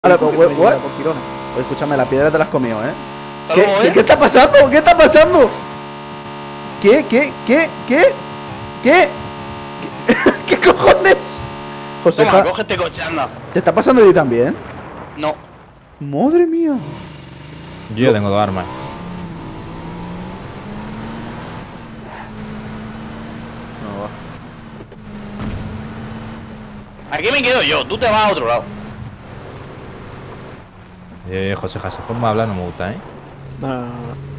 Ahora, what? Oye, escúchame, la piedra te la has comido, ¿eh? ¿Qué ¿Qué está pasando? ¿Qué está pasando? ¿Qué? ¿Qué cojones? Josefa, Toma, coge este coche, anda. ¿te está pasando a ti también? No. Madre mía. Yo ya tengo 2 armas. No va. Aquí me quedo yo, tú te vas a otro lado. Joseja, esa forma de hablar no me gusta, ¿eh? No.